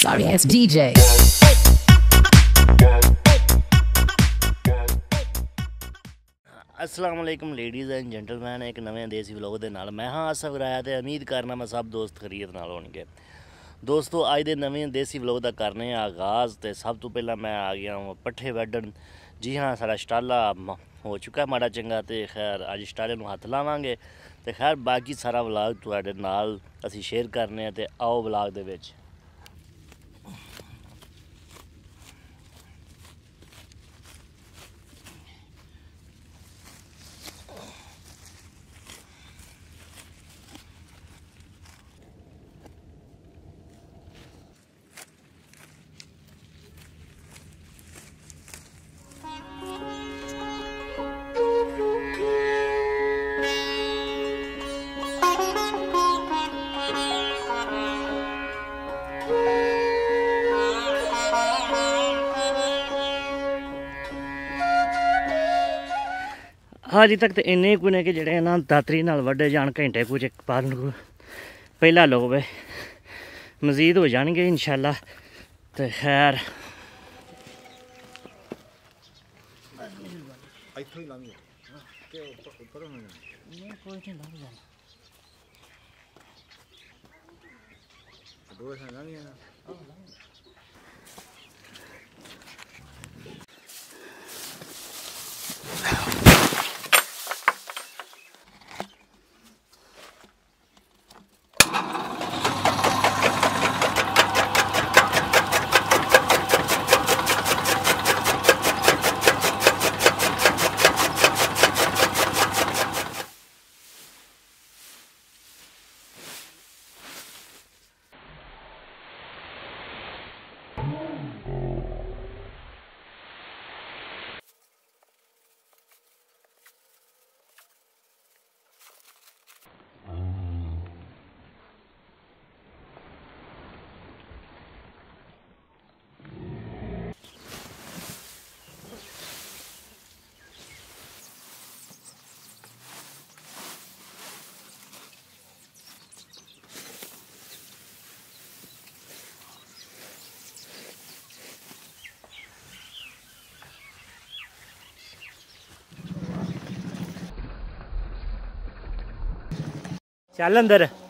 sorry ass DJ. अस्सलाम वालेकुम ladies and gentleman, एक नवे देसी व्लॉग दे नाल मैं हाँ आसफ राया ते उम्मीद करना मैं सब दोस्त खरीद नाल होणगे। दोस्तों अज दे नवे देसी व्लॉग दा करने आगाज़। ते सब तो पहला मैं आ गया हूँ पट्ठे वड्डन। जी हाँ, सारा स्टाला हो चुका है माड़ा चंगा। तो खैर अज स्टाले नूं हत्थ लावांगे। तो खैर बाकी सारा व्लॉग तुहाडे नाल असीं शेयर करने। ते आओ व्लॉग दे विच। हाजी तक तो इन्ने कुछ ने कि जेह्ड़े ना दातरी नाल वड्डे जान घंटे कुछ एक पालन को पहला लोग वे मजीद हो जाएंगे इंशाल्लाह। तो खैर चल अंदर।